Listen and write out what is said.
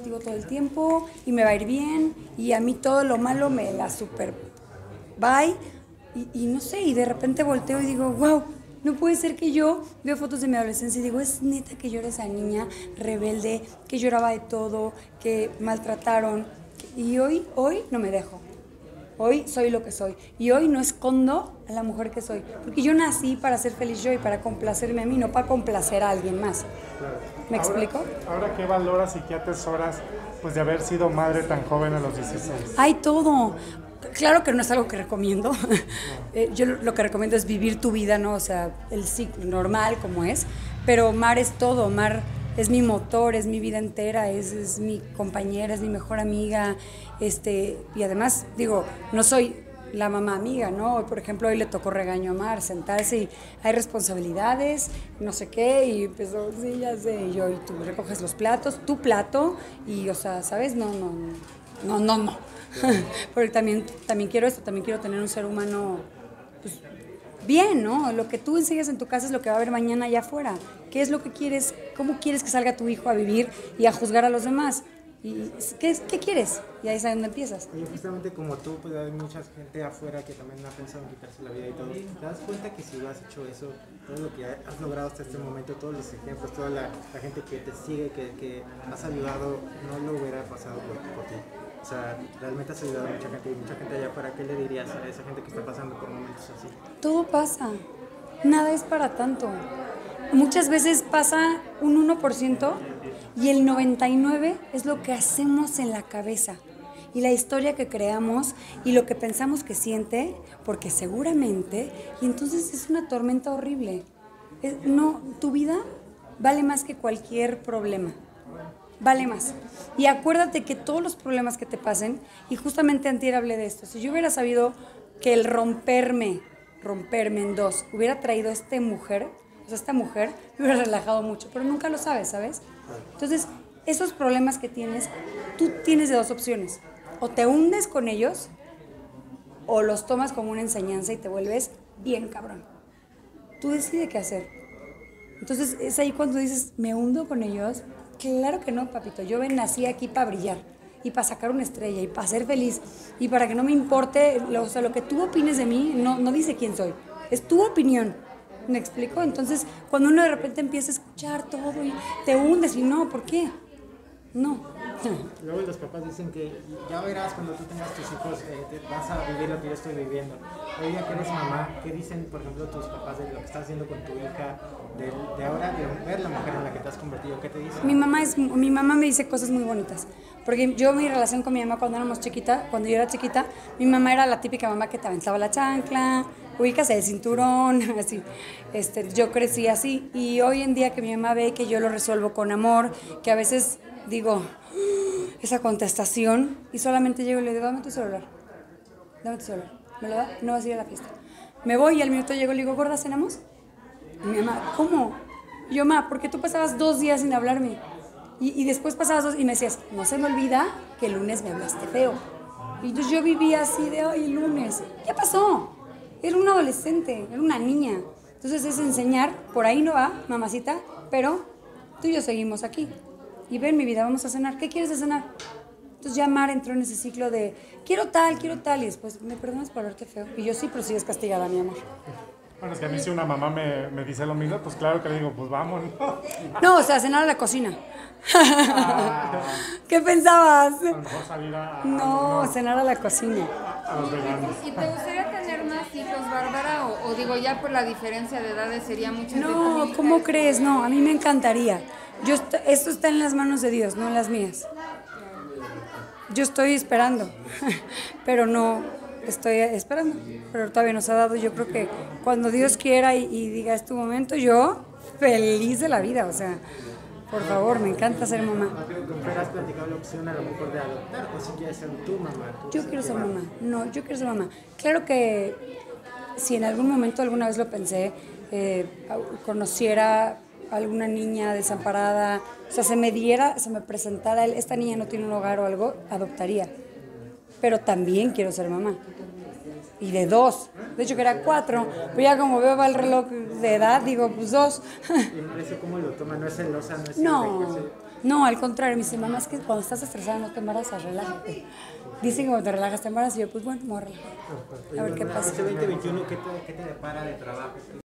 contigo todo el tiempo y me va a ir bien y a mí todo lo malo me la super bye y no sé, y de repente volteo y digo, wow, no puede ser que yo veo fotos de mi adolescencia y digo, es neta que yo era esa niña rebelde, que lloraba de todo, que maltrataron y hoy no me dejo. Hoy soy lo que soy y hoy no escondo a la mujer que soy, porque yo nací para ser feliz yo y para complacerme a mí, no para complacer a alguien más. Claro. ¿Me explico? Ahora, ¿qué valoras y qué atesoras pues, de haber sido madre tan joven a los 16? Hay todo. Claro que no es algo que recomiendo. Yo lo que recomiendo es vivir tu vida, ¿no? O sea, el ciclo normal como es. Pero Mar es todo. Mar es mi motor, es mi vida entera, es mi compañera, es mi mejor amiga. Y además, digo, no soy la mamá amiga, ¿no? Por ejemplo, hoy le tocó regaño a Mar, sentarse y hay responsabilidades, no sé qué, y empezó, sí, ya sé, y yo, y tú recoges los platos, tu plato, y, o sea, ¿sabes? No. Porque también quiero esto, también quiero tener un ser humano, pues, bien, ¿no? Lo que tú enseñas en tu casa es lo que va a haber mañana allá afuera. ¿Qué es lo que quieres? ¿Cómo quieres que salga tu hijo a vivir y a juzgar a los demás? ¿Y qué quieres? Y ahí es donde empiezas. Oye, justamente como tú, pues hay mucha gente afuera que también ha pensado en quitarse la vida y todo. ¿Te das cuenta que si has hecho eso, todo lo que has logrado hasta este momento, todos los ejemplos, toda la gente que te sigue, que has ayudado, no lo hubiera pasado por ti? O sea, realmente has ayudado a mucha gente y mucha gente allá afuera. ¿Qué le dirías a esa gente que está pasando por momentos así? Todo pasa. Nada es para tanto. Muchas veces pasa un 1% y el 99% es lo que hacemos en la cabeza. Y la historia que creamos y lo que pensamos que siente, porque seguramente, y entonces es una tormenta horrible. No, tu vida vale más que cualquier problema. Vale más. Y acuérdate que todos los problemas que te pasen, y justamente antier hablé de esto, si yo hubiera sabido que el romperme en dos, hubiera traído a esta mujer me hubiera relajado mucho, pero nunca lo sabes, ¿sabes? Entonces, esos problemas que tienes, tú tienes de dos opciones. O te hundes con ellos, o los tomas como una enseñanza y te vuelves bien cabrón. Tú decides qué hacer. Entonces, es ahí cuando dices, ¿me hundo con ellos? Claro que no, papito. Yo nací aquí para brillar y para sacar una estrella y para ser feliz y para que no me importe, o sea, lo que tú opines de mí no dice quién soy. Es tu opinión. ¿Me explico? Entonces, cuando uno de repente empieza a escuchar todo y te hundes y no, ¿por qué? No. Luego los papás dicen que ya verás cuando tú tengas tus hijos, vas a vivir lo que yo estoy viviendo. Hoy día que eres mamá, ¿qué dicen, por ejemplo, tus papás de lo que estás haciendo con tu hija, de ahora, de ver la mujer en la que te has convertido? ¿Qué te dicen? Mi mamá me dice cosas muy bonitas. Porque yo, mi relación con mi mamá cuando yo era chiquita, mi mamá era la típica mamá que te aventaba la chancla, ubicas el cinturón, así. Yo crecí así. Y hoy en día que mi mamá ve que yo lo resuelvo con amor, que a veces digo esa contestación y solamente llego y le digo, dame tu celular. ¿Me lo da? No vas a ir a la fiesta. Me voy y al minuto llego y le digo, gorda, ¿cenamos? Y mi mamá, ¿cómo? Y yo, ma, ¿por qué tú pasabas 2 días sin hablarme? Y después pasabas 2 y me decías, no se me olvida que el lunes me hablaste feo. Y entonces yo vivía así de, ay, el lunes. ¿Qué pasó? Era una adolescente, era una niña. Entonces es enseñar, por ahí no va, mamacita, pero tú y yo seguimos aquí. Y ven mi vida, vamos a cenar. ¿Qué quieres de cenar? Entonces ya Mar entró en ese ciclo de quiero tal, y después, ¿me perdonas por verte feo? Y yo sí, pero sigues castigada, mi amor. Bueno, es que a mí si una mamá me dice lo mismo, pues claro que le digo, pues vamos, ¿no? No, o sea, cenar a la cocina. ¿Qué pensabas? A lo mejor salir a No, cenar a la cocina. a los veganos. ¿Y te gustaría tener más hijos, Bárbara? O digo, ya por la diferencia de edades sería mucho. No, ¿cómo crees? No, a mí me encantaría. Esto está en las manos de Dios, no en las mías. Yo estoy esperando, pero no estoy esperando, pero todavía nos ha dado. Yo creo que cuando Dios quiera y diga es tu momento, yo feliz de la vida, o sea, por favor, me encanta ser mamá. ¿No creo que has platicado la opción a lo mejor de adoptar o si quieres ser tu mamá? Yo quiero ser mamá, no, yo quiero ser mamá. Claro que si en algún momento alguna vez lo pensé, conociera a alguna niña desamparada, o sea, se me presentara, esta niña no tiene un hogar o algo, adoptaría. Pero también quiero ser mamá. Y de 2. De hecho que era 4. Pero ya como veo va el reloj de edad, digo, pues 2. ¿Y eso cómo lo toma? ¿No es celosa? ¿No es No, al contrario, me dice, mamá, es que cuando estás estresada no te embarazas, relájate. Dicen que cuando te relajas te embarazas y yo, pues bueno, me voy a relajar. A ver qué pasa. Este 2021, ¿qué te depara de trabajo?